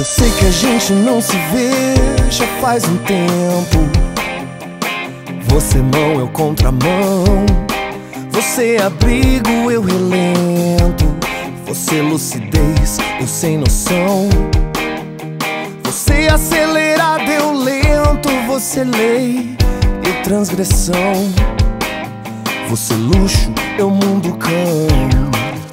sei que a gente não se vê já faz um tempo. Você mão, eu contramão. Você abrigo, eu relento. Você lucidez, eu sem noção. Você acelerado, eu lento. Você lei, eu transgressão. Você luxo, eu mundo cão.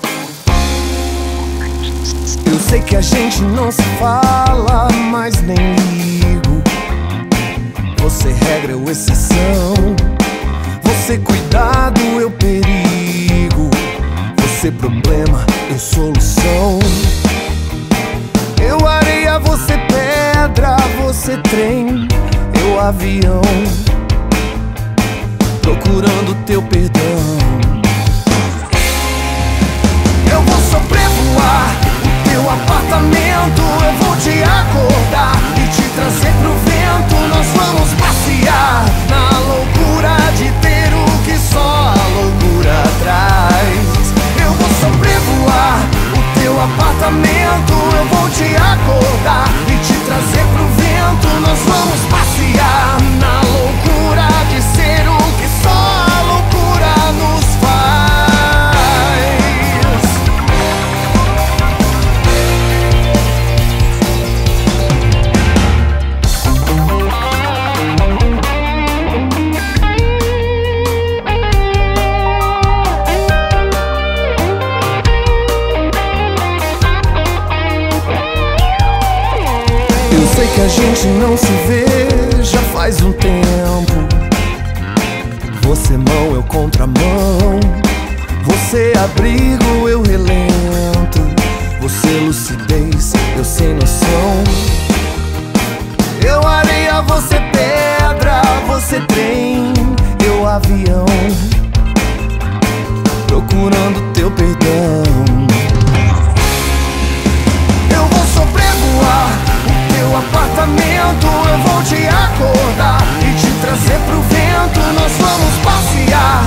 Eu sei que a gente não se fala, mas nem ligo. Você regra, eu exceção. Você cuidado, eu perigo. Você problema, eu solução. Eu areia, você pedra. Você trem, eu avião. Procurando teu perdão. Eu vou sobrevoar o teu apartamento. Eu vou te acordar e te trazer pro vento. Nós vamos passear na loucura de ter o que só a loucura traz. Eu vou sobrevoar o teu apartamento. Eu vou te acordar e te trazer pro vento. Nós vamos passear na loucura de ser o que só a loucura nos faz. Eu sei que a gente não se vê já faz um tempo. Você mão, eu contramão. Você abrigo, eu relento. Você lucidez, eu sem noção. Eu areia, você pedra. Você trem, eu avião. Procurando teu perdão. Eu vou sobrevoar o teu apartamento. Eu vou te acordar e te trazer pro vento. Nós vamos passear